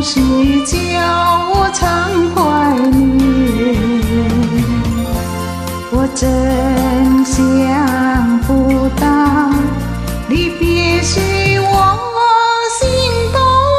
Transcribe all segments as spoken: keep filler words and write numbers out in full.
是叫我常怀念，我真想不到离别时我心头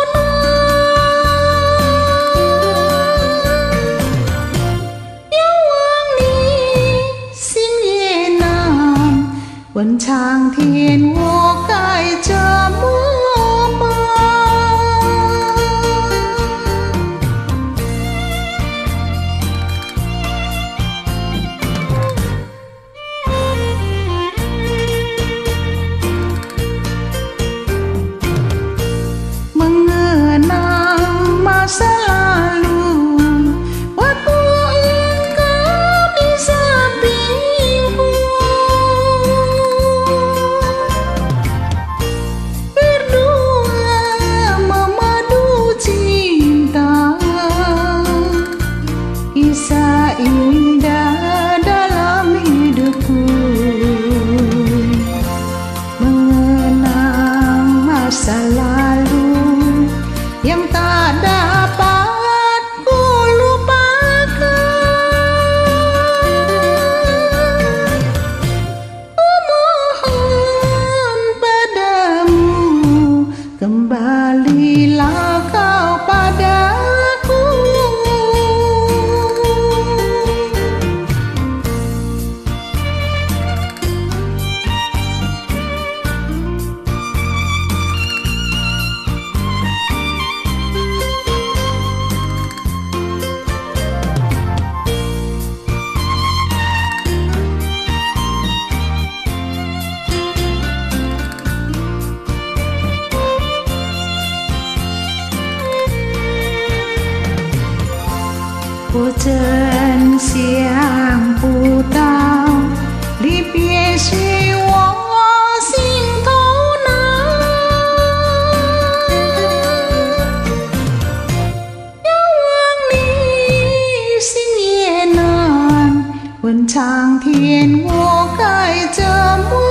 难，遥望你心也难，问苍天我该怎么办？Mengenang masa lalu, waktu engkau di sampingku, berdua memadu cinta, kisah indah dalam hidupku. Mengenang masa lalu yang tak dapat ku lupakan, ku mohon padamu, kembalilah kau padaku.我真想不到离别时我心头难，遥望你心也难，问苍天我该怎么